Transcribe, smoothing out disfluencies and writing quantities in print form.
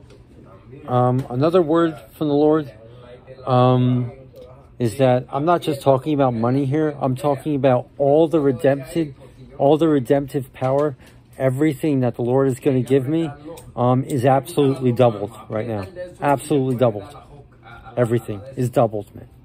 Another word from the Lord is that I'm not just talking about money here. I'm talking about all the redemptive power. Everything that the Lord is going to give me is absolutely doubled right now. Absolutely doubled. Everything is doubled, man.